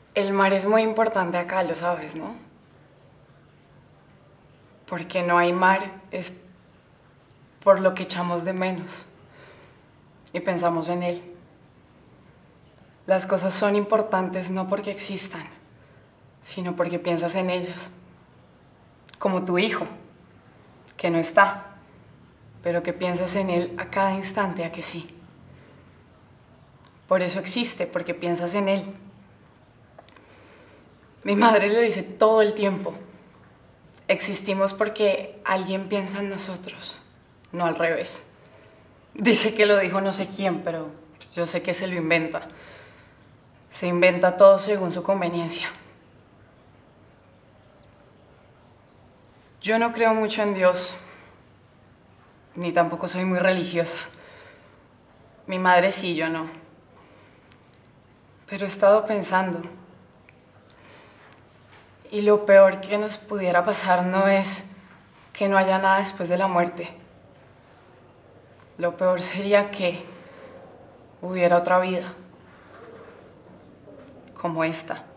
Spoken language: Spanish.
El mar es muy importante acá, lo sabes, ¿no? Porque no hay mar es por lo que echamos de menos y pensamos en él. Las cosas son importantes no porque existan, sino porque piensas en ellas. Como tu hijo, que no está, pero que piensas en él a cada instante, a que sí. Por eso existe, porque piensas en él. Mi madre lo dice todo el tiempo. Existimos porque alguien piensa en nosotros, no al revés. Dice que lo dijo no sé quién, pero yo sé que se lo inventa. Se inventa todo según su conveniencia. Yo no creo mucho en Dios, ni tampoco soy muy religiosa. Mi madre sí, yo no. Pero he estado pensando, y lo peor que nos pudiera pasar no es que no haya nada después de la muerte. Lo peor sería que hubiera otra vida, como esta.